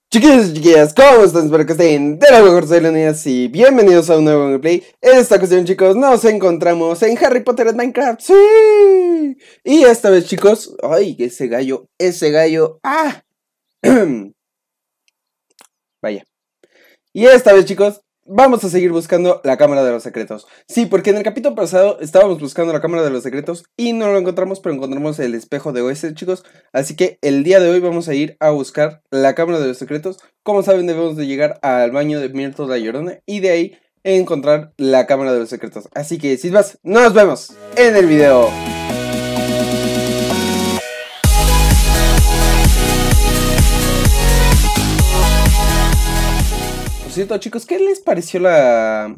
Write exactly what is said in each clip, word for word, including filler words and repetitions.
Chiquillos y chiquillas, ¿cómo están? Espero que estén de la mejor, soy Leonidas y bienvenidos a un nuevo gameplay. En esta ocasión, chicos, nos encontramos en Harry Potter en Minecraft. ¡Sí! Y esta vez, chicos, ¡ay! Ese gallo, ese gallo, ¡ah! Vaya. Y esta vez, chicos, vamos a seguir buscando la cámara de los secretos. Sí, porque en el capítulo pasado estábamos buscando la cámara de los secretos y no lo encontramos, pero encontramos el espejo de Oeste, chicos. Así que el día de hoy vamos a ir a buscar la cámara de los secretos. Como saben, debemos de llegar al baño de Myrtle la Llorona y de ahí encontrar la cámara de los secretos. Así que, sin más, nos vemos en el video. Por cierto, chicos, ¿qué les pareció la...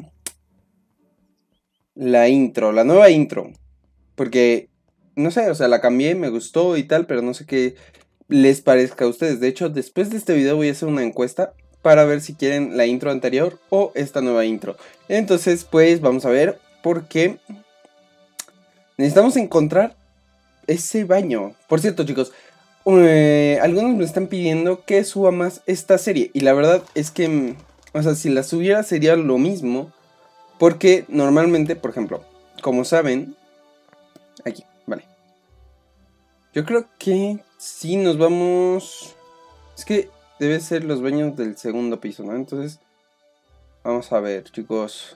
la intro, la nueva intro? Porque, no sé, o sea, la cambié, me gustó y tal, pero no sé qué les parezca a ustedes. De hecho, después de este video voy a hacer una encuesta para ver si quieren la intro anterior o esta nueva intro. Entonces, pues, vamos a ver, porque necesitamos encontrar ese baño. Por cierto, chicos, eh, algunos me están pidiendo que suba más esta serie. Y la verdad es que, o sea, si la subiera sería lo mismo. Porque normalmente, por ejemplo, como saben, aquí, vale. Yo creo que sí nos vamos... Es que debe ser los baños del segundo piso, ¿no? Entonces, vamos a ver, chicos.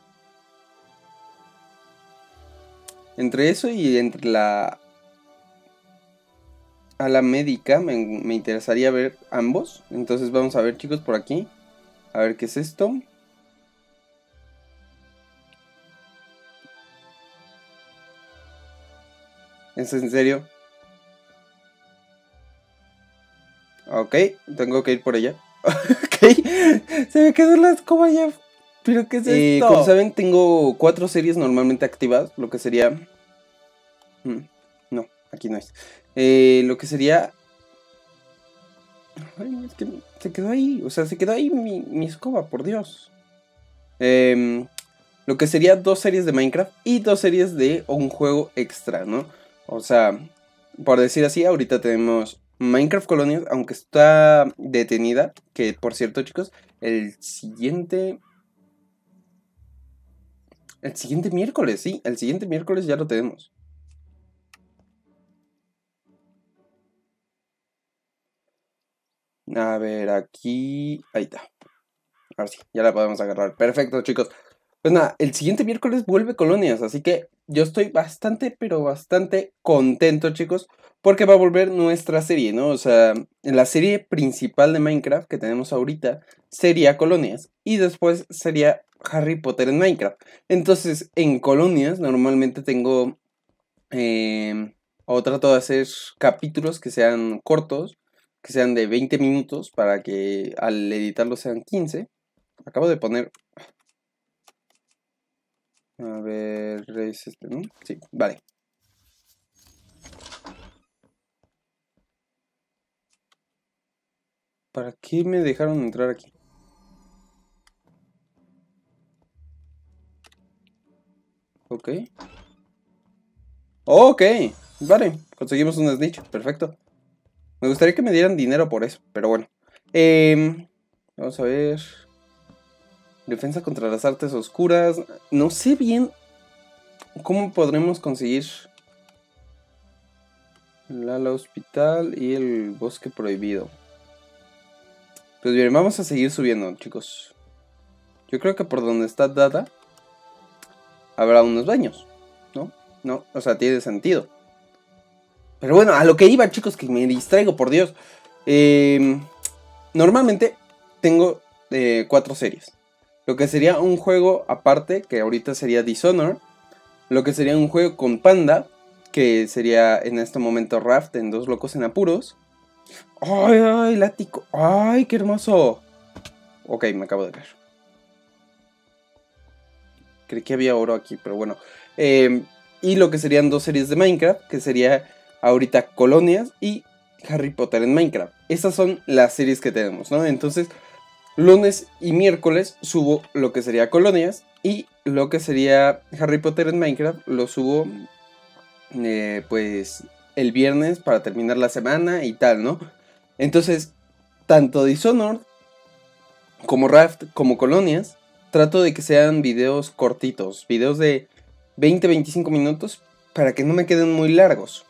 Entre eso y entre la... a la médica me, me interesaría ver ambos. Entonces vamos a ver, chicos, por aquí. A ver qué es esto. ¿Es en serio? Ok, tengo que ir por allá. Ok, se me quedó la escoba ya. ¿Pero qué es eh, esto? Como saben, tengo cuatro series normalmente activadas. Lo que sería... Hmm, no, aquí no es. Eh, lo que sería... Ay, es que se quedó ahí. O sea, se quedó ahí mi, mi escoba, por Dios. Eh, lo que sería dos series de Minecraft y dos series de un juego extra, ¿no? O sea, por decir así, ahorita tenemos Minecraft Colonias, aunque está detenida. Que por cierto, chicos, el siguiente... El siguiente miércoles, sí, el siguiente miércoles ya lo tenemos. A ver, aquí... Ahí está. Ahora sí, ya la podemos agarrar. Perfecto, chicos. Pues nada, el siguiente miércoles vuelve Colonias, así que yo estoy bastante, pero bastante contento, chicos, porque va a volver nuestra serie, ¿no? O sea, la serie principal de Minecraft que tenemos ahorita sería Colonias y después sería Harry Potter en Minecraft. Entonces, en Colonias normalmente tengo, eh, o trato de hacer capítulos que sean cortos, que sean de veinte minutos para que al editarlos sean quince. Acabo de poner... A ver, es este, ¿no? Sí, vale. ¿Para qué me dejaron entrar aquí? Ok. Ok, vale, conseguimos un snitch, perfecto. Me gustaría que me dieran dinero por eso, pero bueno. Eh, vamos a ver. Defensa contra las artes oscuras. No sé bien cómo podremos conseguir el ala hospital y el bosque prohibido. Pues bien, vamos a seguir subiendo, chicos. Yo creo que por donde está Dada habrá unos baños, ¿no? No, o sea, tiene sentido. Pero bueno, a lo que iba, chicos, que me distraigo, por Dios. Eh, normalmente tengo eh, cuatro series. Lo que sería un juego aparte, que ahorita sería Dishonored. Lo que sería un juego con Panda, que sería en este momento Raft en Dos Locos en Apuros. ¡Ay, ay, látigo! ¡Ay, qué hermoso! Ok, me acabo de caer. Creí que había oro aquí, pero bueno. Eh, y lo que serían dos series de Minecraft, que sería ahorita Colonias y Harry Potter en Minecraft. Esas son las series que tenemos, ¿no? Entonces, lunes y miércoles subo lo que sería Colonias y lo que sería Harry Potter en Minecraft lo subo, eh, pues, el viernes para terminar la semana y tal, ¿no? Entonces, tanto Dishonored como Raft, como Colonias, trato de que sean videos cortitos, videos de veinte a veinticinco minutos para que no me queden muy largos.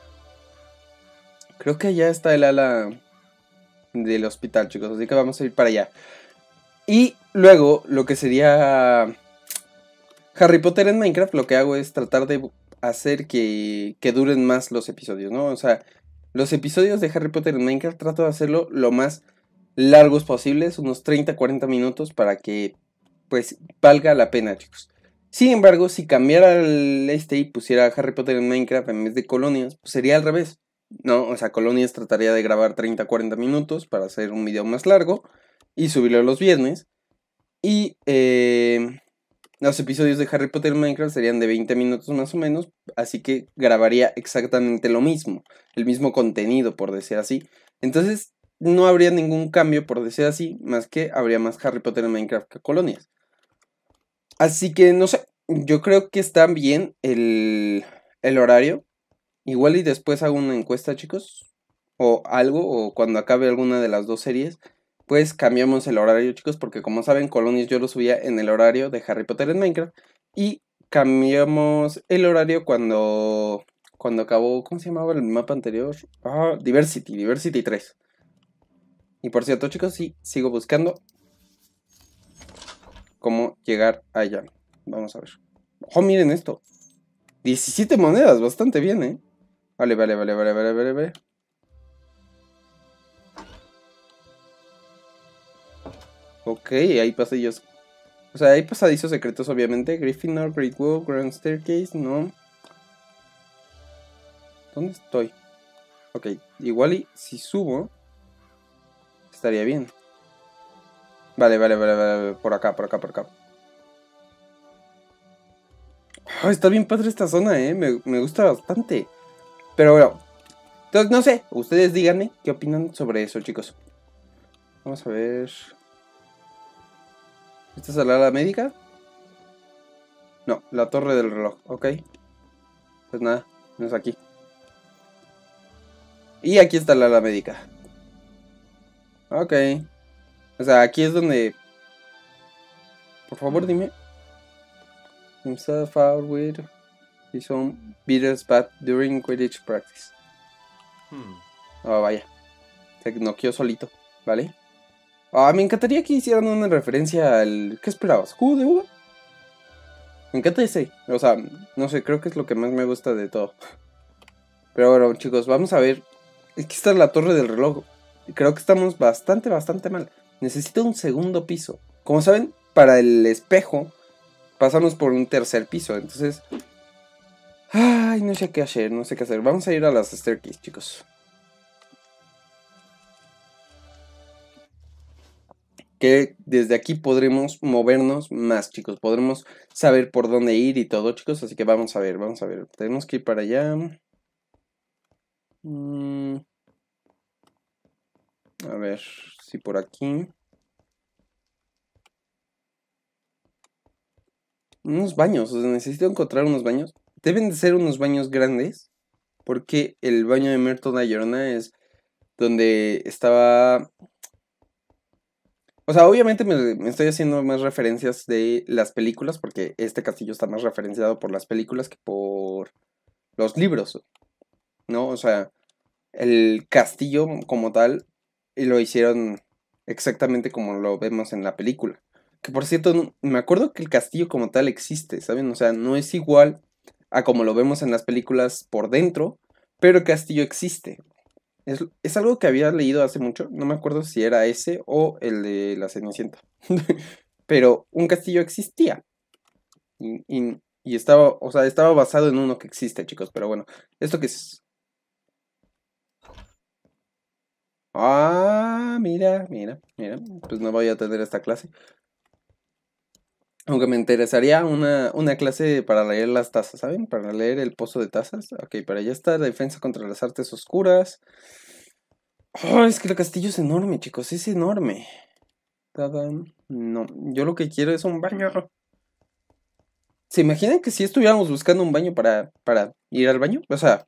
Creo que allá está el ala del hospital, chicos, así que vamos a ir para allá. Y luego, lo que sería Harry Potter en Minecraft, lo que hago es tratar de hacer que, que duren más los episodios, ¿no? O sea, los episodios de Harry Potter en Minecraft trato de hacerlo lo más largos posibles, unos treinta a cuarenta minutos, para que, pues, valga la pena, chicos. Sin embargo, si cambiara el este y pusiera Harry Potter en Minecraft en vez de Colonias, pues sería al revés, ¿no? O sea, Colonias trataría de grabar treinta a cuarenta minutos para hacer un video más largo y subirlo los viernes. Y eh, los episodios de Harry Potter en Minecraft serían de veinte minutos más o menos, así que grabaría exactamente lo mismo, el mismo contenido, por decir así. Entonces, no habría ningún cambio, por decir así, más que habría más Harry Potter en Minecraft que Colonias. Así que, no sé, yo creo que está bien el, el horario. Igual y después hago una encuesta, chicos, o algo, o cuando acabe alguna de las dos series, pues cambiamos el horario, chicos, porque como saben, Colonias yo lo subía en el horario de Harry Potter en Minecraft, y cambiamos el horario cuando, cuando acabó, ¿cómo se llamaba el mapa anterior? Ah, Diversity, Diversity tres. Y por cierto, chicos, sí, sigo buscando cómo llegar allá. Vamos a ver. Oh, miren esto. diecisiete monedas, bastante bien, ¿eh? Vale, vale, vale, vale, vale, vale, vale. Ok, hay pasillos. O sea, hay pasadizos secretos, obviamente. Gryffindor, Great Wall, Grand Staircase, no. ¿Dónde estoy? Ok, igual y si subo, estaría bien. Vale, vale, vale, vale, por acá, por acá, por acá. Oh, está bien padre esta zona, eh. Me, me gusta bastante. Pero bueno, entonces no sé. Ustedes díganme qué opinan sobre eso, chicos. Vamos a ver. ¿Esta es la ala médica? No, la torre del reloj, ok. Pues nada, no es aquí. Y aquí está la ala médica. Ok. O sea, aquí es donde... Por favor, dime. Himself out with his own bitter spat during Quidditch practice. Hmm. Oh, vaya. Se noqueó solito, ¿vale? Ah, me encantaría que hicieran una referencia al... ¿Qué esperabas? ¿Jugo de uva? Me encanta ese. O sea, no sé, creo que es lo que más me gusta de todo. Pero bueno, chicos, vamos a ver. Aquí está la torre del reloj. Creo que estamos bastante, bastante mal. Necesito un segundo piso. Como saben, para el espejo pasamos por un tercer piso. Entonces... Ay, no sé qué hacer, no sé qué hacer. Vamos a ir a las staircase, chicos. Que desde aquí podremos movernos más, chicos. Podremos saber por dónde ir y todo, chicos. Así que vamos a ver, vamos a ver. Tenemos que ir para allá. Mm. A ver, si por aquí. Unos baños, o sea, necesito encontrar unos baños. Deben de ser unos baños grandes. Porque el baño de Merton la Llorona es donde estaba... O sea, obviamente me, me estoy haciendo más referencias de las películas, porque este castillo está más referenciado por las películas que por los libros, ¿no? O sea, el castillo como tal lo hicieron exactamente como lo vemos en la película. Que por cierto, no- me acuerdo que el castillo como tal existe, ¿saben? O sea, no es igual a como lo vemos en las películas por dentro, pero el castillo existe. Es, es algo que había leído hace mucho, no me acuerdo si era ese o el de la Cenicienta. Pero un castillo existía. Y, y- y estaba, o sea, estaba basado en uno que existe, chicos. Pero bueno, ¿esto qué es? Ah, mira, mira, mira. Pues no voy a tener esta clase. Aunque me interesaría una, una clase para leer las tazas, ¿saben? Para leer el pozo de tazas. Ok, para allá está la defensa contra las artes oscuras. Oh, es que el castillo es enorme, chicos, es enorme. Tadam. No, yo lo que quiero es un baño. ¿Se imaginan que si estuviéramos buscando un baño para, para ir al baño? O sea...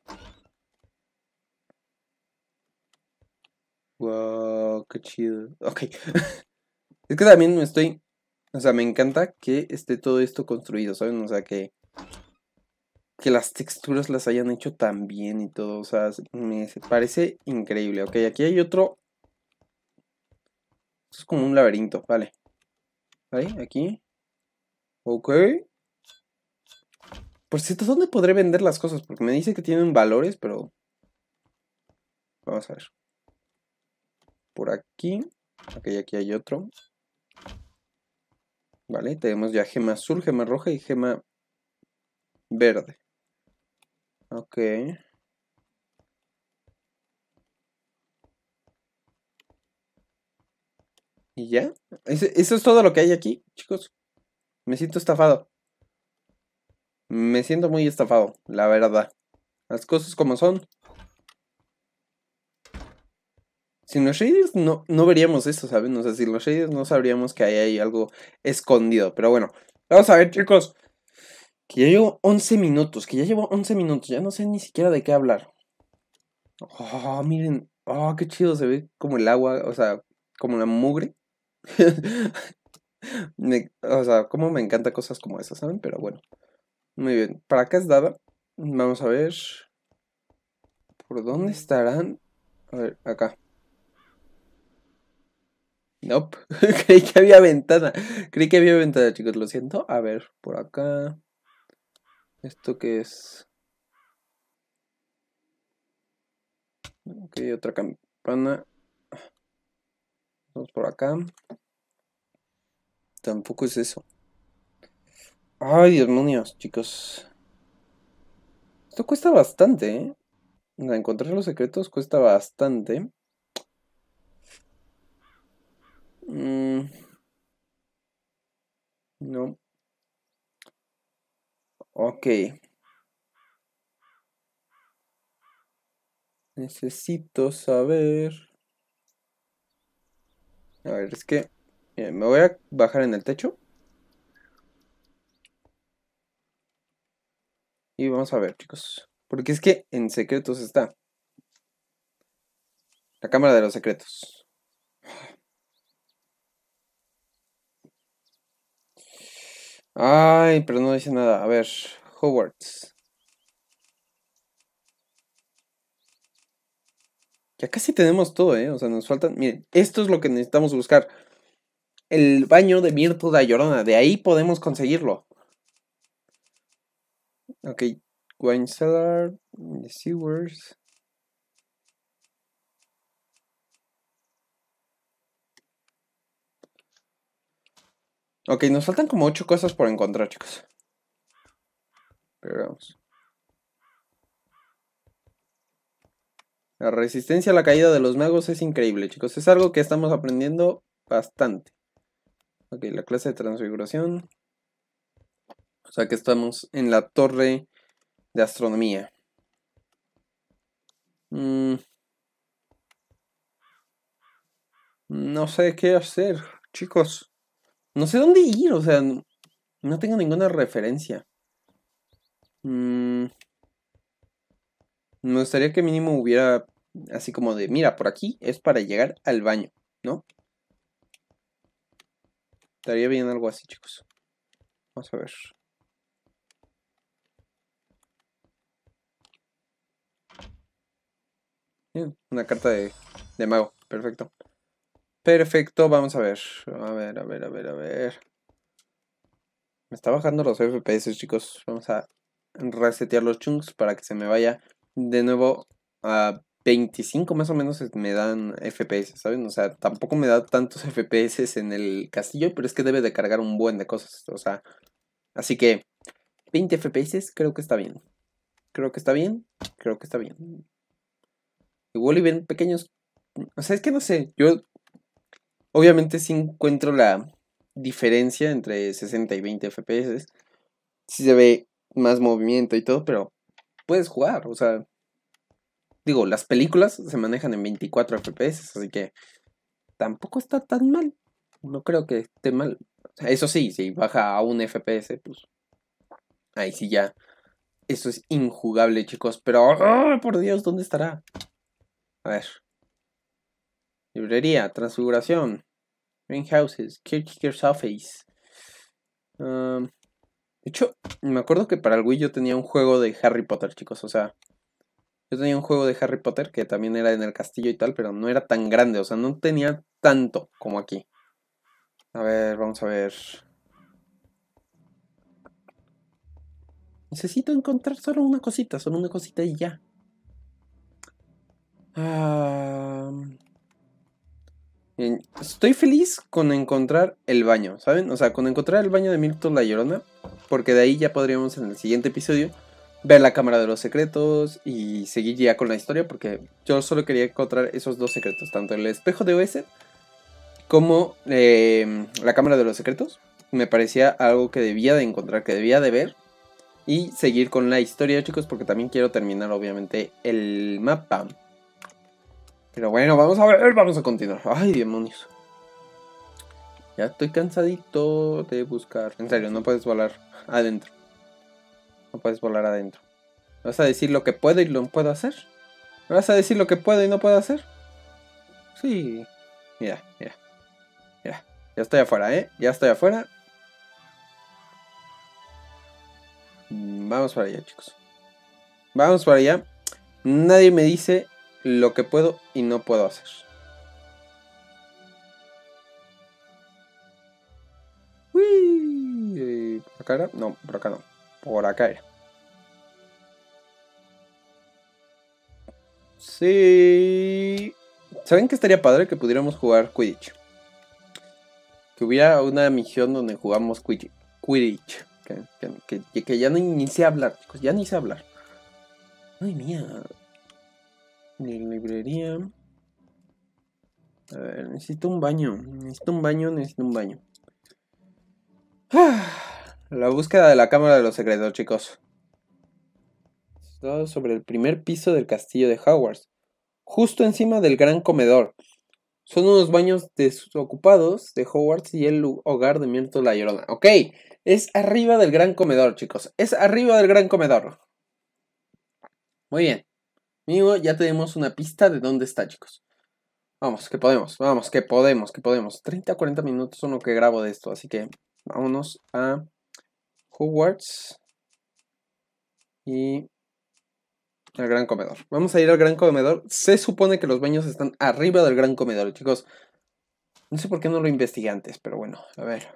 Wow, qué chido. Ok. Es que también me estoy... O sea, me encanta que esté todo esto construido, ¿saben? O sea, que... Que las texturas las hayan hecho tan bien y todo. O sea, me parece increíble. Ok, aquí hay otro... Esto es como un laberinto, vale. Vale, aquí. Ok. Por cierto, ¿dónde podré vender las cosas? Porque me dice que tienen valores, pero... Vamos a ver. Por aquí. Ok, aquí hay otro. Vale, tenemos ya gema azul, gema roja y gema verde. Ok. ¿Y ya? Ese- Eso es todo lo que hay aquí, chicos. Me siento estafado. Me siento muy estafado, la verdad. Las cosas como son. Sin los shaders no, no veríamos esto, ¿saben? O sea, sin los shaders no sabríamos que ahí hay algo escondido. Pero bueno, vamos a ver, chicos. Que ya llevo once minutos, que ya llevo once minutos. Ya no sé ni siquiera de qué hablar. Oh, miren. Oh, qué chido se ve como el agua, o sea, como la mugre. Me- o sea, como me encanta cosas como esas, ¿saben? Pero bueno, muy bien. Para acá es dada. Vamos a ver. ¿Por dónde estarán? A ver, acá. Nope. Creí que había ventana. Creí que había ventana, chicos. Lo siento. A ver, por acá. ¿Esto qué es? Ok, otra campana. Vamos por acá. Tampoco es eso. Ay, demonios, chicos. Esto cuesta bastante, ¿eh? O sea, encontrar los secretos cuesta bastante. Mm, no. Ok. Necesito saber. A ver, es que. Miren, me voy a bajar en el techo. Y vamos a ver, chicos. Porque es que en secretos está. La cámara de los secretos. Ay, pero no dice nada. A ver, Hogwarts. Ya casi tenemos todo, ¿eh? O sea, nos faltan... Miren, esto es lo que necesitamos buscar. El baño de Mirto da Llorona. De ahí podemos conseguirlo. Ok. Wine cellar. The sewers. Ok, nos faltan como ocho cosas por encontrar, chicos. Pero vamos. La resistencia a la caída de los magos es increíble, chicos. Es algo que estamos aprendiendo bastante. Ok, la clase de transfiguración. O sea que estamos en la torre de astronomía. Mm, no sé qué hacer, chicos. No sé dónde ir, o sea, no, no tengo ninguna referencia. Mm, me gustaría que mínimo hubiera así como de, mira, por aquí es para llegar al baño, ¿no? Estaría bien algo así, chicos. Vamos a ver. Bien, una carta de, de mago, perfecto. Perfecto, vamos a ver. A ver, a ver, a ver, a ver. Me está bajando los F P S, chicos. Vamos a resetear los chunks para que se me vaya de nuevo a veinticinco más o menos me dan F P S, ¿saben? O sea, tampoco me da tantos F P S en el castillo, pero es que debe de cargar un buen de cosas. O sea, así que veinte F P S creo que está bien. Creo que está bien. Creo que está bien. Igual y ven pequeños. O sea, es que no sé. Yo obviamente sí encuentro la diferencia entre sesenta y veinte F P S. Sí se ve más movimiento y todo, pero puedes jugar, o sea, digo, las películas se manejan en veinticuatro F P S, así que tampoco está tan mal. No creo que esté mal. O sea, eso sí, si baja a un F P S, pues ahí sí ya. Eso es injugable, chicos. Pero, ¡oh, por Dios! ¿Dónde estará? A ver. Librería, transfiguración. Greenhouses, Caretaker's Office. Um, de hecho, me acuerdo que para el Wii yo tenía un juego de Harry Potter, chicos. O sea, yo tenía un juego de Harry Potter que también era en el castillo y tal, pero no era tan grande. O sea, no tenía tanto como aquí. A ver, vamos a ver. Necesito encontrar solo una cosita, solo una cosita y ya. Ah, bien, estoy feliz con encontrar el baño, ¿saben? O sea, con encontrar el baño de Myrtle la Llorona. Porque de ahí ya podríamos en el siguiente episodio ver la cámara de los secretos y seguir ya con la historia. Porque yo solo quería encontrar esos dos secretos, tanto el espejo de Oesed como eh, la cámara de los secretos. Me parecía algo que debía de encontrar, que debía de ver. Y seguir con la historia, chicos, porque también quiero terminar, obviamente, el mapa. Pero bueno, vamos a ver, vamos a continuar. Ay, demonios. Ya estoy cansadito de buscar. En serio, no puedes volar adentro. No puedes volar adentro. ¿Me vas a decir lo que puedo y lo puedo hacer? ¿Me vas a decir lo que puedo y no puedo hacer? Sí. Mira, mira. Mira. Ya estoy afuera, ¿eh? Ya estoy afuera. Vamos para allá, chicos. Vamos para allá. Nadie me dice lo que puedo y no puedo hacer. Uy, ¿por acá era? No, por acá no. Por acá era. Sí. ¿Saben qué estaría padre? Que pudiéramos jugar Quidditch. Que hubiera una misión donde jugamos Quidditch. Quidditch. Que, que, que, que ya ni, ni sé hablar, chicos. Ya ni sé hablar. Ay, mía. Ni librería. A ver, necesito un baño. Necesito un baño, necesito un baño. La búsqueda de la cámara de los secretos, chicos. Está sobre el primer piso del castillo de Hogwarts. Justo encima del gran comedor. Son unos baños desocupados de Hogwarts y el hogar de Myrtle la Llorona. Ok, es arriba del gran comedor, chicos. Es arriba del gran comedor. Muy bien. Amigo, ya tenemos una pista de dónde está, chicos. Vamos, que podemos, vamos, que podemos, que podemos. treinta a cuarenta minutos son lo que grabo de esto, así que vámonos a Hogwarts y al gran comedor. Vamos a ir al gran comedor. Se supone que los baños están arriba del gran comedor, chicos. No sé por qué no lo investigué antes, pero bueno, a ver.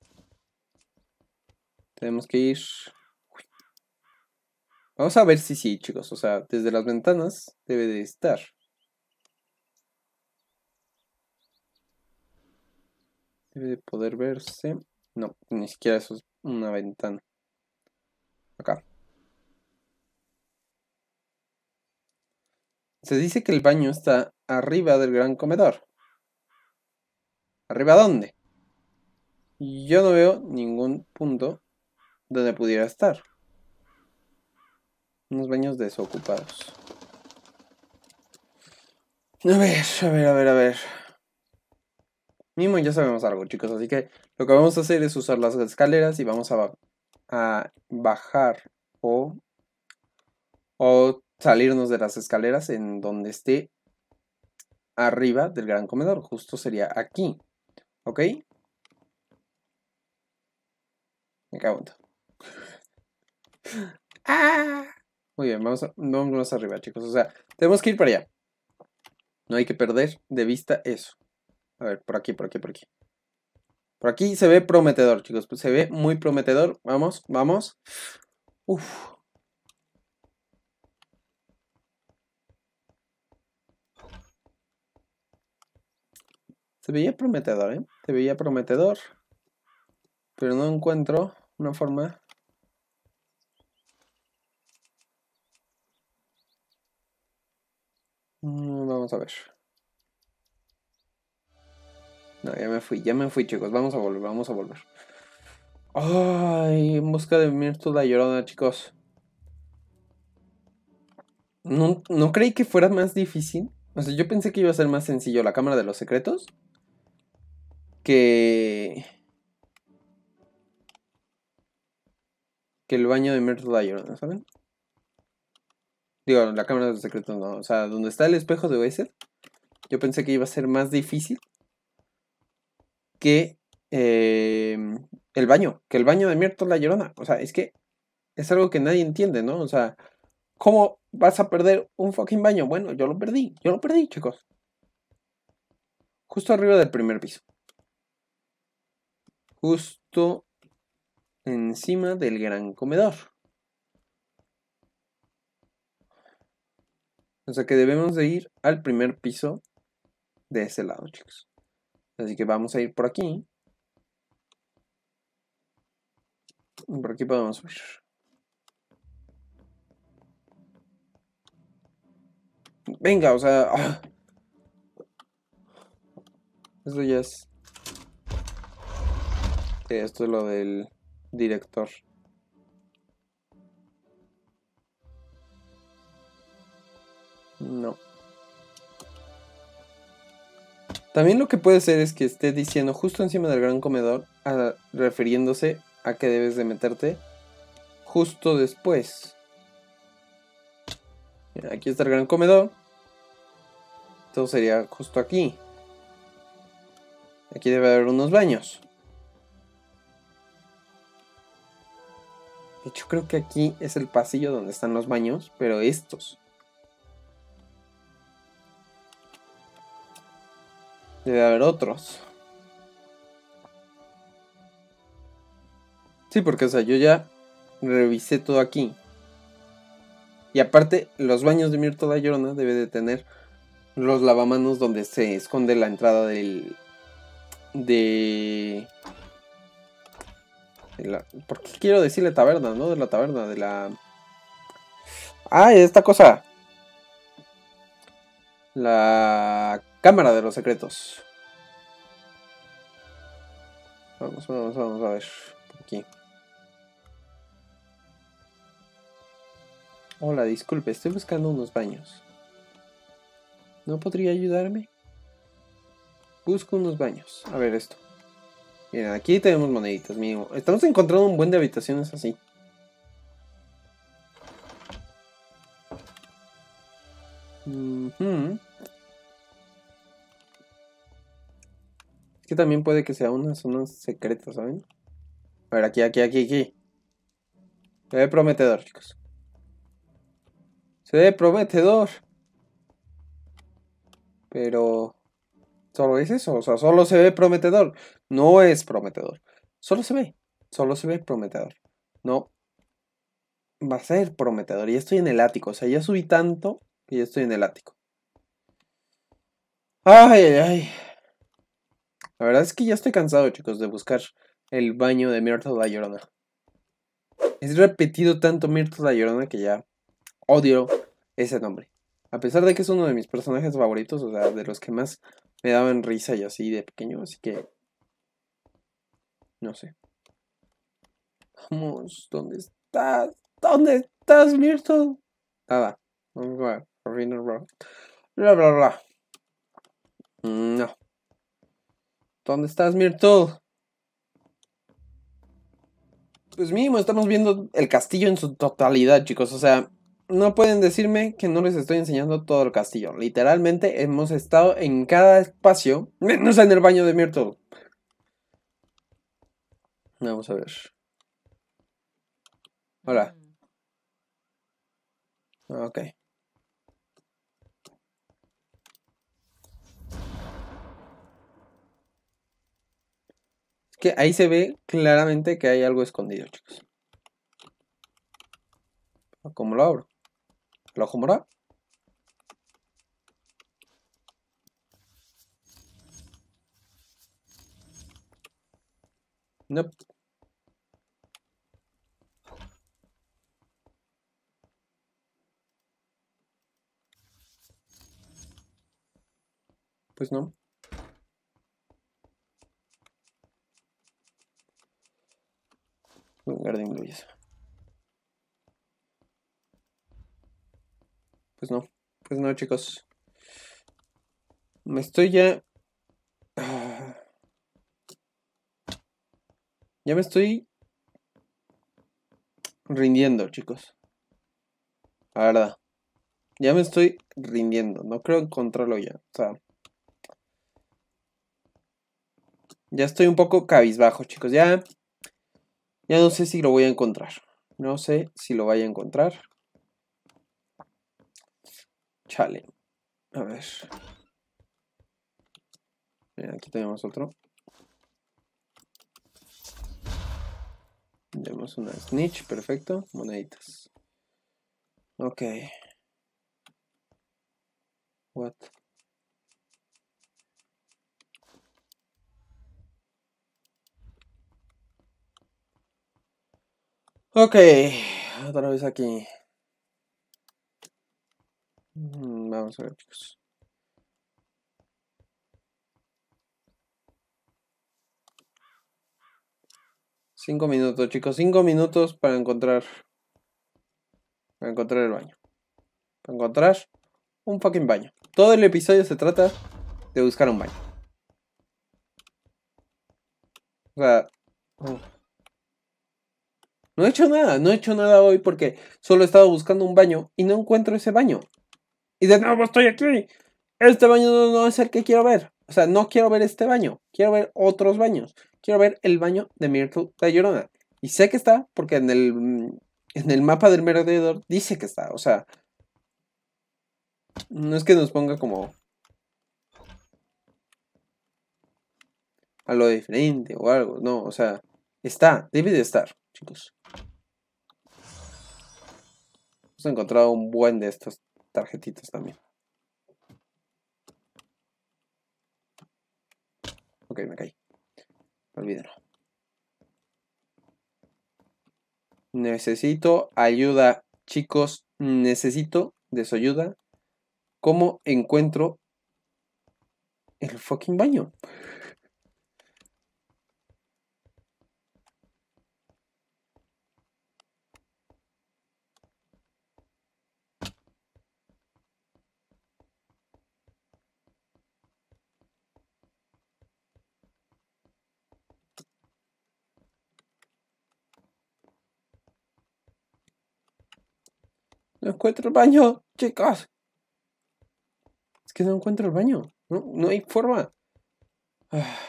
Tenemos que ir. Vamos a ver si sí, chicos. O sea, desde las ventanas debe de estar. Debe de poder verse. No, ni siquiera eso es una ventana. Acá. Se dice que el baño está arriba del gran comedor. ¿Arriba dónde? Yo no veo ningún punto donde pudiera estar. Unos baños desocupados. A ver, a ver, a ver, a ver. Mismo ya sabemos algo, chicos. Así que lo que vamos a hacer es usar las escaleras y vamos a, a bajar o, o salirnos de las escaleras en donde esté arriba del gran comedor. Justo sería aquí. ¿Ok? Me cago en todo. ¡Ah! Muy bien, vamos, a, vamos arriba, chicos. O sea, tenemos que ir para allá. No hay que perder de vista eso. A ver, por aquí, por aquí, por aquí. Por aquí se ve prometedor, chicos. Pues se ve muy prometedor. Vamos, vamos. Uf. Se veía prometedor, ¿eh? Se veía prometedor. Pero no encuentro una forma. Mm, vamos a ver. No, ya me fui, ya me fui, chicos. Vamos a volver, vamos a volver. Ay, en busca de Myrtle la Llorona, chicos. No, no creí que fuera más difícil. O sea, yo pensé que iba a ser más sencillo la cámara de los secretos. Que... Que el baño de Myrtle la Llorona, ¿saben? Digo, la cámara de los secretos no. O sea, donde está el espejo de Oesed. Yo pensé que iba a ser más difícil. que eh, el baño, que el baño de Myrtle la Llorona. O sea, es que es algo que nadie entiende, ¿no? O sea, ¿cómo vas a perder un fucking baño? Bueno, yo lo perdí, yo lo perdí, chicos. Justo arriba del primer piso. Justo encima del gran comedor. O sea que debemos de ir al primer piso de ese lado, chicos. Así que vamos a ir por aquí. Por aquí podemos subir. Venga, o sea... ¡ah! Eso ya es... Esto es lo del director. No. También lo que puede ser es que esté diciendo justo encima del gran comedor, a, refiriéndose a que debes de meterte justo después. Mira, aquí está el gran comedor. Entonces sería justo aquí. Aquí debe haber unos baños. De hecho, creo que aquí es el pasillo donde están los baños, pero estos. Debe haber otros. Sí, porque, o sea, yo ya revisé todo aquí. Y aparte, los baños de Myrtle la Llorona debe de tener los lavamanos donde se esconde la entrada del... De... de la, ¿por qué quiero decirle taberna, no? De la taberna, de la... ¡Ah, esta cosa! La cámara de los secretos. Vamos, vamos, vamos a ver. Aquí. Hola, disculpe, estoy buscando unos baños. ¿No podría ayudarme? Busco unos baños. A ver esto. Miren, aquí tenemos moneditas mínimo. Estamos encontrando un buen de habitaciones así. Uh-huh. Es que también puede que sea una zona secreta, ¿saben? A ver, aquí, aquí, aquí, aquí. Se ve prometedor, chicos. Se ve prometedor. Pero... solo es eso, o sea, solo se ve prometedor. No es prometedor. Solo se ve. Solo se ve prometedor. No. Va a ser prometedor. Y estoy en el ático. O sea, ya subí tanto que ya estoy en el ático. Ay, ay, ay. La verdad es que ya estoy cansado, chicos, de buscar el baño de Myrtle la Llorona. Es repetido tanto Myrtle la Llorona que ya odio ese nombre. A pesar de que es uno de mis personajes favoritos, o sea, de los que más me daban risa y así de pequeño, así que... no sé. Vamos, ¿dónde estás? ¿Dónde estás, Myrtle? Nada. Bla, bla, bla, bla. No. ¿Dónde estás, Myrtle? Pues mínimo estamos viendo el castillo en su totalidad, chicos. O sea, no pueden decirme que no les estoy enseñando todo el castillo. Literalmente hemos estado en cada espacio, menos en el baño de Myrtle. Vamos a ver. Hola. Ok. Es que ahí se ve claramente que hay algo escondido, chicos. ¿Cómo lo abro? ¿Lo ojo morado? No. Nope. Pues no. Guardian Luis. Pues no. Pues no, chicos. Me estoy ya... Ya me estoy rindiendo, chicos. La verdad. Ya me estoy rindiendo. No creo encontrarlo ya. O sea... Ya estoy un poco cabizbajo, chicos. Ya, ya no sé si lo voy a encontrar. No sé si lo vaya a encontrar. Chale. A ver. Mira, aquí tenemos otro. Tenemos una snitch, perfecto. Moneditas. Ok. What? Ok. Otra vez aquí. Mm, Vamos a ver, chicos. Cinco minutos, chicos. Cinco minutos para encontrar. Para encontrar el baño. Para encontrar un fucking baño. Todo el episodio se trata de buscar un baño. O sea. oh. No he hecho nada. No he hecho nada hoy porque solo he estado buscando un baño y no encuentro ese baño. Y de nuevo estoy aquí. Este baño no, no es el que quiero ver. O sea, no quiero ver este baño. Quiero ver otros baños. Quiero ver el baño de Myrtle La Llorona. Y sé que está porque en el, en el mapa del merodeador dice que está. O sea, no es que nos ponga como a lo diferente o algo. No, o sea, está. Debe de estar, chicos. Hemos encontrado un buen de estos tarjetitas también. Ok, me caí. Olvídalo. Necesito ayuda, chicos. Necesito de su ayuda. ¿Cómo encuentro el fucking baño? No encuentro el baño, chicos. Es que no encuentro el baño. No, no hay forma. Ah.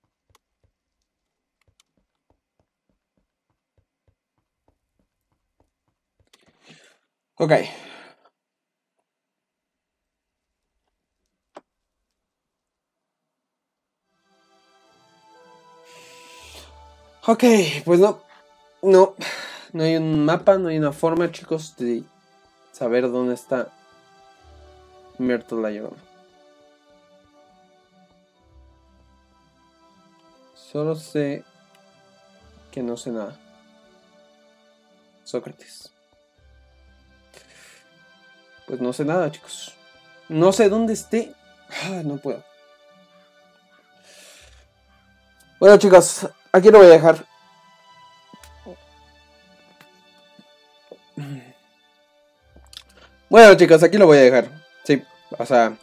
Ok. Ok, pues no. No. No hay un mapa, no hay una forma, chicos, de saber dónde está Myrtle La Llorona. Solo sé que no sé nada. Sócrates. Pues no sé nada, chicos. No sé dónde esté. Ah, no puedo. Bueno, chicos, aquí lo voy a dejar. Bueno, chicos, aquí lo voy a dejar. Sí, o sea,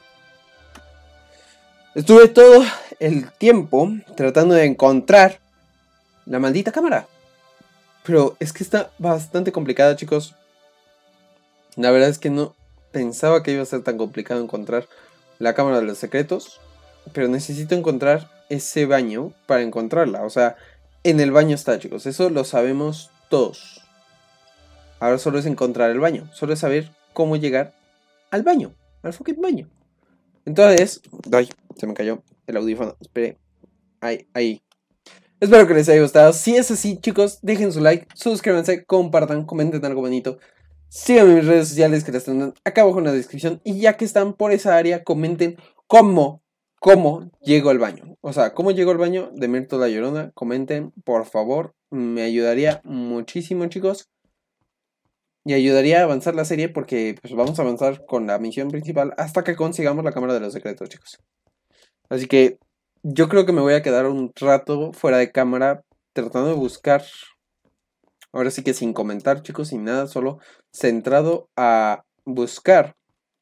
estuve todo el tiempo tratando de encontrar la maldita cámara. Pero es que está bastante complicada, chicos. La verdad es que no pensaba que iba a ser tan complicado encontrar la cámara de los secretos. Pero necesito encontrar ese baño para encontrarla. O sea, en el baño está, chicos. Eso lo sabemos todos. Ahora solo es encontrar el baño. Solo es saber cómo llegar al baño. Al fucking baño. Entonces... Ay, se me cayó el audífono. Espere. Ahí, ahí. Espero que les haya gustado. Si es así, chicos, dejen su like, suscríbanse, compartan, comenten algo bonito. Síganme en mis redes sociales que las tendrán acá abajo en la descripción. Y ya que están por esa área, comenten cómo, cómo llego al baño. O sea, cómo llego al baño de Myrtle La Llorona. Comenten, por favor. Me ayudaría muchísimo, chicos. Y ayudaría a avanzar la serie porque pues, vamos a avanzar con la misión principal hasta que consigamos la cámara de los secretos, chicos. Así que yo creo que me voy a quedar un rato fuera de cámara tratando de buscar. Ahora sí que sin comentar, chicos, sin nada, solo centrado a buscar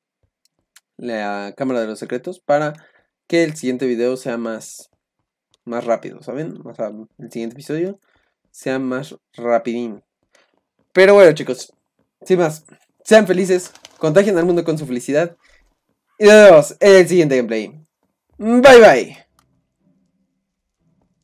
la cámara de los secretos para que el siguiente video sea más, más rápido, ¿saben? O sea, el siguiente episodio sea más rapidín. Pero bueno, chicos, sin más, sean felices, contagien al mundo con su felicidad y nos vemos en el siguiente gameplay. Bye bye.